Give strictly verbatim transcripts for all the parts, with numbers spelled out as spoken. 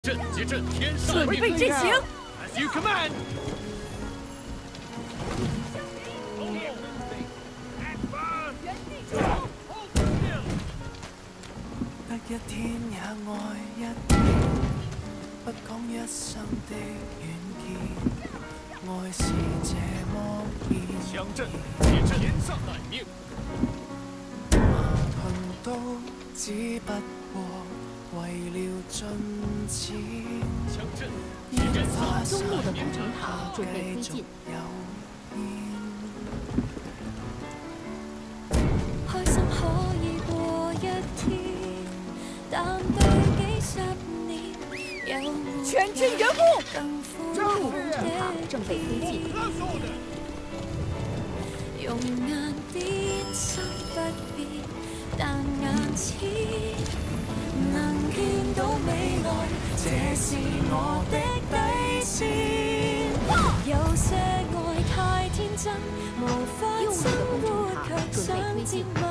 阵结阵，天上准备阵型。 As you command。 得一天也愛一天，不講一生的遠見，愛是這麼易。 強陣結陣，天上待命。 矛盾都只不過為了進展。 強陣中路的工程塔准备推进。 開心可以過一天，但對幾十年有全軍援護。 中路工程塔正被推進。 用眼點心不變，但眼前能見到未來，這是我的底線。有些愛太天真，無法生活卻想接吻。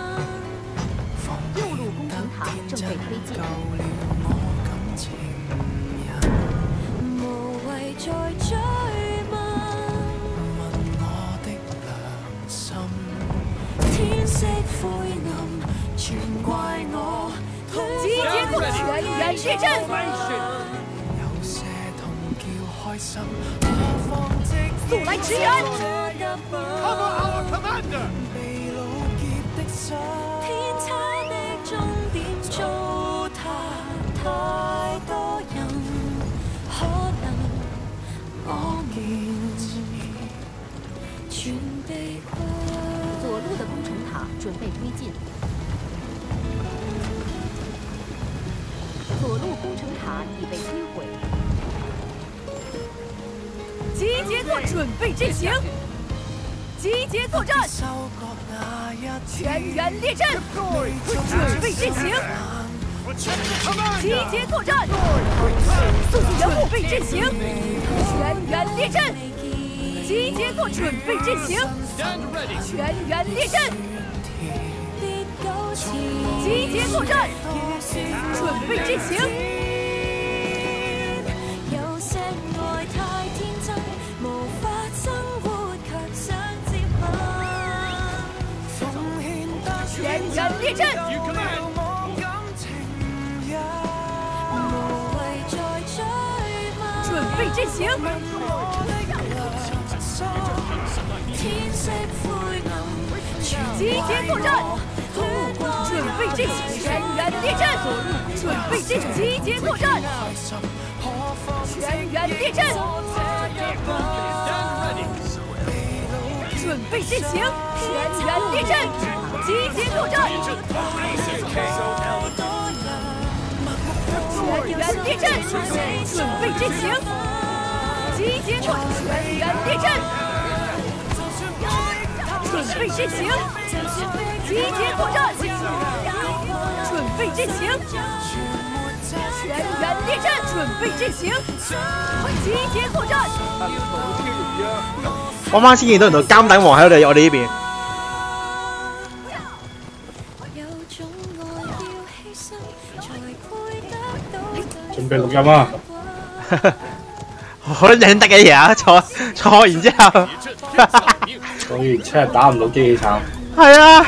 右路工程塔正被推進。 無謂再追問， 問我的良心， 天色灰暗，全怪我。 集結做全員列陣。 有些痛叫開心，何妨直速來支援。 Cover our commander。 被老劫的心， 天差的終點糟蹋太多人，可能我面全被困。 左路的工程塔準備推進。左路工程塔已被摧毀。集結作準備陣型。集結作戰。全員列陣。準備陣型。集結作戰。速速援護備陣型。全員列陣。集結作準備陣型。全員列陣。集結作戰。準備陣型。 有些愛太天真，無法生活卻想接吻。 全員列陣。 無謂再追問。 準備陣型。 天色灰暗， 集結作戰。準備陣型，全員列陣。準備陣型，集結作戰。全員列陣。準備陣型，全員列陣。集結作戰。全員列陣。準備陣型，集結作戰。全員列陣。準備陣型，集結作戰。準備陣型，全員列陣。準備陣型，集結作戰。 我啱先見到原來監等王喺我哋我哋呢邊。 準備錄音啊！ 好認得嘅嘢啊！坐坐完之後， 坐完車打唔到機器慘。 係啊！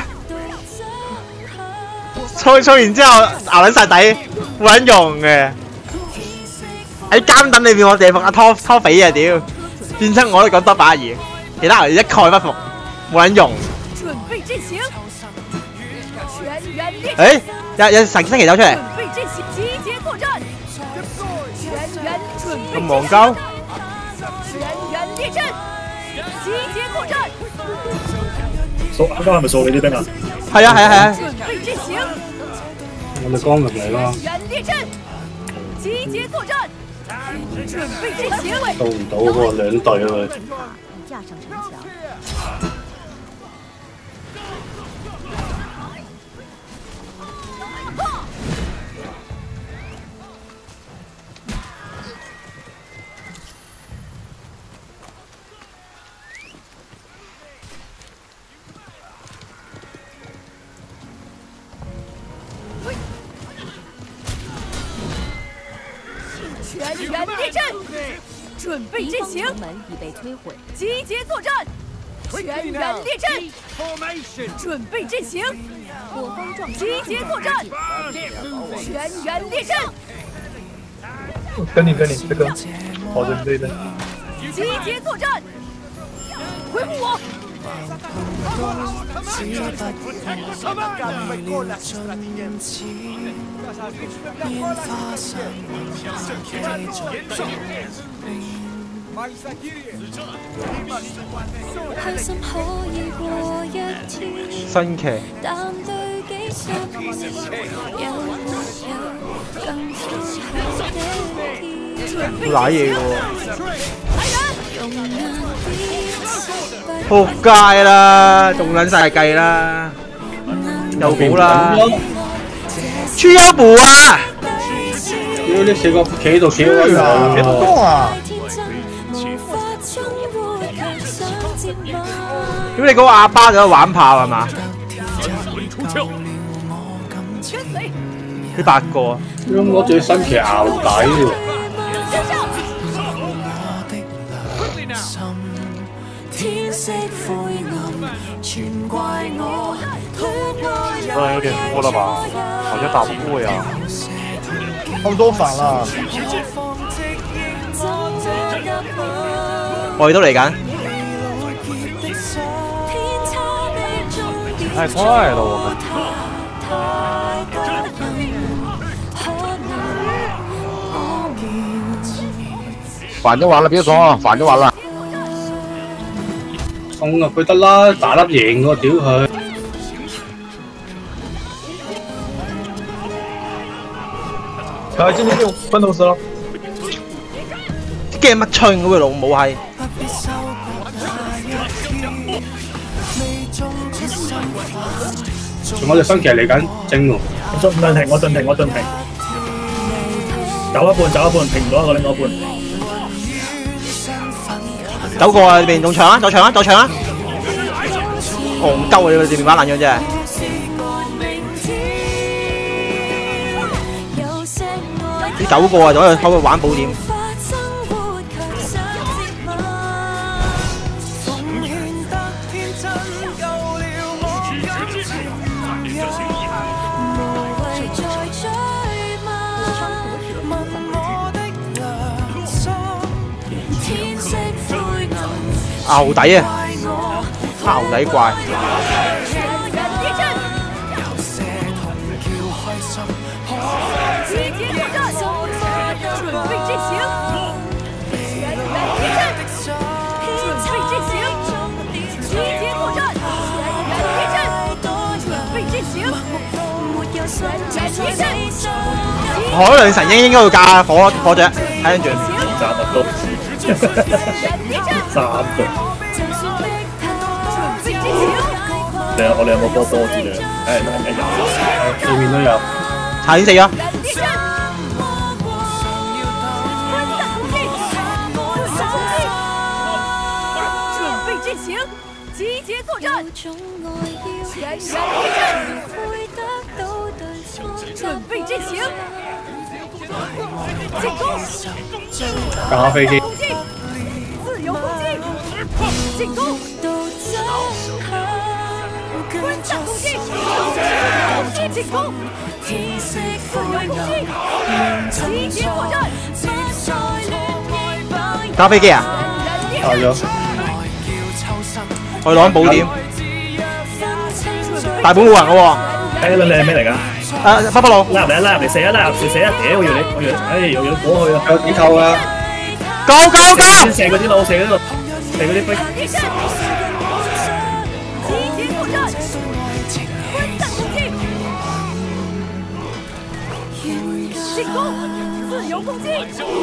坐坐完之後熬撚晒底，冇撚用嘅。喺監等裏邊，我哋服阿拖拖肥啊屌！變親我都講多把嘢，其他人一概不服，冇撚用。 準備陣型，全員列陣。 誒，有有神星期走出嚟。 準備陣型，集結作戰。全員準備陣型。 咁戇鳩。 全員列陣，集結作戰。 掃啱啱係咪掃你啲兵啊？ 係啊係啊係啊。 準備陣型。 我咪剛入嚟啦。 全員列陣，集結作戰。準備陣型。 掃唔到喎，兩隊啊佢。 已架上城牆。 全员列阵，准备阵型。 门已被摧毁。 集结作战，全员列阵， Formation. 准备阵型。 我方状集结作战，全员列阵， 跟你跟你这个，好的对的。 集结作战，回复我。 開心可以過一天， 新奇。 但對己心有沒有更清楚的天？ 好賴嘢嘅喎。 用眼變仆街啦，仲撚晒計啦，又冇啦，出優步啊！ 屌你四個企喺度企好鬼啊，別動啊！ 咁你嗰個阿巴就玩炮係嘛？呢八個。 咁我最新奇熬底喎。 当然有点多了吧，好像打不过呀。他们都反了。 我哋都嚟緊。 太快了，我们。 反就完了，别冲，反就完了。 衝啊！佢得啦，打得贏喎，屌佢！ 佢今天就分頭死咯。 驚乜春嗰個老母係？ 我隻新奇嚟緊，正喎。 我盡量停，我盡停，我盡停。走一半，走一半，停唔到一個，另外一半。 走過啊！邊仲長啊？走長啊！走長啊！戇鳩啊！你電話爛咗啫。你走過啊！走去喺度玩寶點。 牛底啊！牛底怪。海量神鷹應該會架火火雀，睇跟住。 炸得多。三個。 你我哋有冇波波之類？誒誒有， 對面都有。 查已經死咗。 準備進行，集結作戰，全員列陣，準備進行，進攻， 打飛機。 自由攻擊，進攻，分散攻擊，進攻，自由攻擊，集結作戰， 打飛機啊！ 打咗。 我攞緊寶點，大本冇人嘅喎。 誒，你係咩嚟㗎？ 誒，北北路。 拉入嚟，拉入嚟，射啊，拉入射射啊！屌，我要你，我要，誒，又要過去啊！ 有幾扣啊！ Go go go！ 射嗰啲路，射嗰啲路，射嗰啲飛。 集結作戰，分散攻擊，進攻，自由攻擊，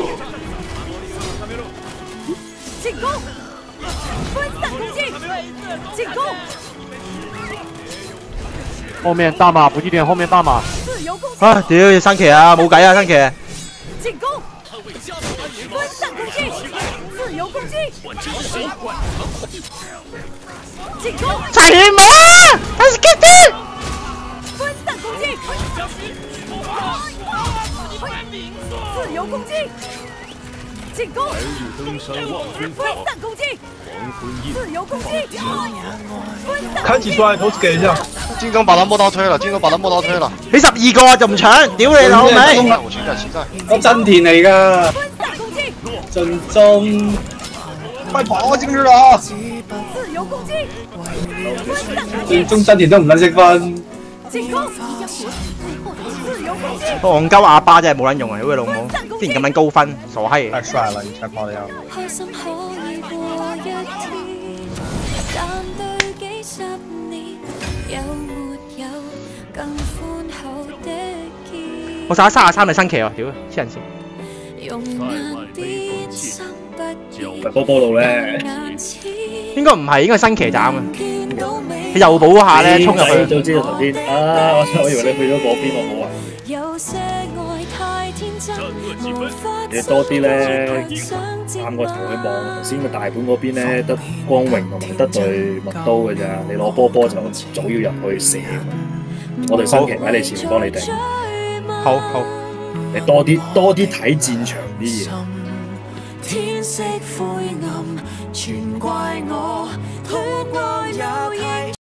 進攻，分散攻擊，進攻。 后面大马补给点，后面大马。 自由攻擊。 啊！屌，新奇啊，冇計啊，新奇。 進攻。 分散攻擊，自由攻擊，進攻， 齊血冇啊 ！Let's get it！ 分散攻擊， 自由攻击，进攻， 登山望分散攻击，自由攻击，分散。 看起出来，头给一下。 金刚把他磨刀推了，金刚把他磨刀推了。 你十二個啊，就唔搶，屌你老味！ 我現在現在。 我真田嚟㗎， 分散攻擊， 盡忠。 快跑進去啦！ 自由攻擊， 盡忠真田都唔撚識分。 進攻，自由攻擊。 戇鳩阿巴真係冇撚用啊！屌你老母，之前咁撚高分，傻閪。 太帥了，你才跑得要。 開心可以過一天，但對幾十年有沒有更寬厚的肩？ 我殺咗三十三隻新奇啊！屌，黐人線。 容顏變心不變， 波波路咧， 應該唔係，應該係新奇斬啊！佢右補嗰下咧，衝入去。 早知道頭先啊！我我以為你去咗嗰邊，我冇啊。 有些愛太天真，無法你多啲咧，探個頭去望頭先個大本嗰邊咧，得光榮同埋得對麥刀嘅咋，你攞波波就早要入去射。我哋新奇喺你前面幫你頂。 好好。 你多啲多啲睇戰場啲嘢。 天色灰暗，全怪我戀愛也太